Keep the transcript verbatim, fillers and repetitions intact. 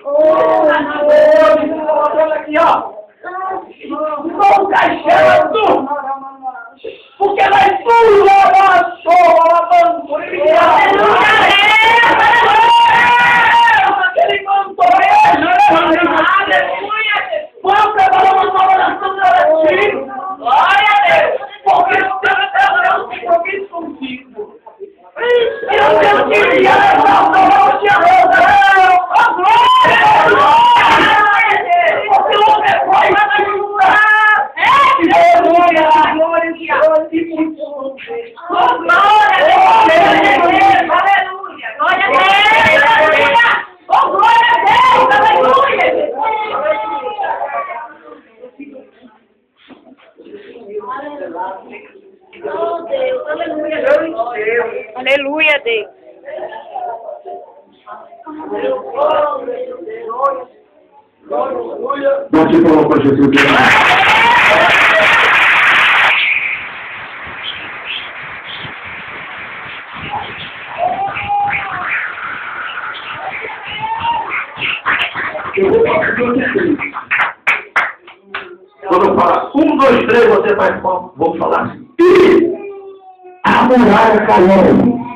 Olha aqui, ó. Estou caixando. Porque nós tudo abaixou, alabando. Aquele cantor é. Vamos preparar uma nova nação da Latina. Glória a Deus. Porque o Deus é um compromisso contigo. Eu tenho que ir a levar o te arroz. Oh, glória! Porque o homem é forte para ajudar. É, glória, glória, glória. Oh, glória, aleluia. Glória a Deus, aleluia. Oh, glória a Deus, aleluia. Oh, Deus, aleluia, Deus. Aleluia, Deus. Bate palma para Jesus. Quando eu falar um, dois, três, você vai, vamos falar assim. E a muralha caiu.